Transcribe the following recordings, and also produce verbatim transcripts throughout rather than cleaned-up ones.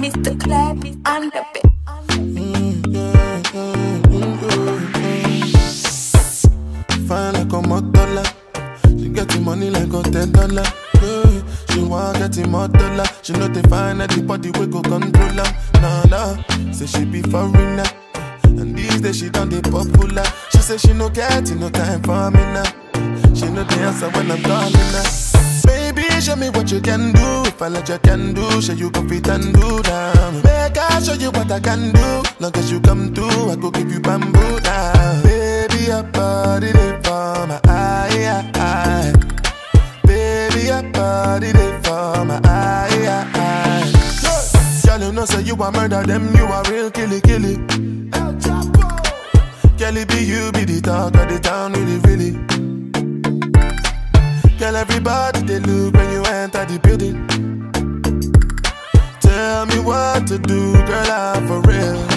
Mister Clappy and the bit. Fine like a motola. She getting money like a ten dollar. Yeah. She want getting more dollar. She know they find that the body we go control her. Nah nah, say she be foreigner. And these days she done the popular. She say she no getting no time for me now. She know the answer when I'm calling her. Baby, show me what you can do. If I let you can do, show you go fit and do now. Make I show you what I can do. Long as you come through, I go give you bamboo now. Baby, your body they for my eye, eye. Baby, your body they for my eye, eye. Girl, you know say you a murder them, you a real killy killy. Girl, it be you be the talk of the town, really really. Girl, everybody they look when you enter the building. Tell me what to do, girl, I'm for real.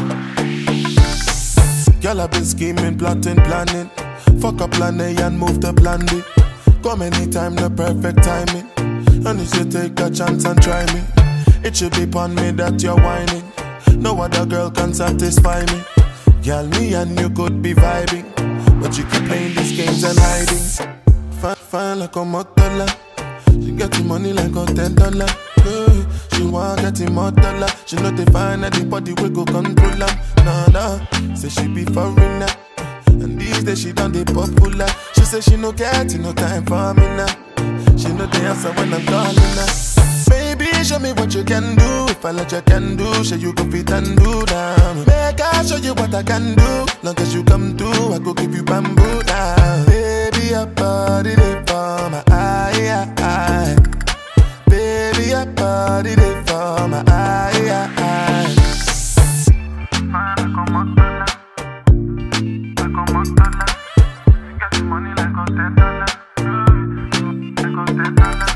Girl, I've been scheming, plotting, planning. Fuck up plan A and move to plan B. Come anytime, the perfect timing. And you should take a chance and try me. It should be upon me that you're whining. No other girl can satisfy me. Girl, me and you could be vibing, but you keep playing these games and hiding. Fine, fine like a motola. She getting money like a ten dollar. Yeah. She want getting more dollar. She know they find that the body we go control her. Nah nah, say she be foreigner. And these days she done the popular. She say she no getting no time for me now. She know the answer when I'm calling her. Baby, show me what you can do. If I let you can do, show you go fit and do now. Make I show you what I can do. Long as you come through, I go give you bamboo now. Baby, your body they for my eye, eye. Baby, your body they for my eye, eye. Fine like a motola, like a motola. You got the money like a ten dollar, like a ten dollar.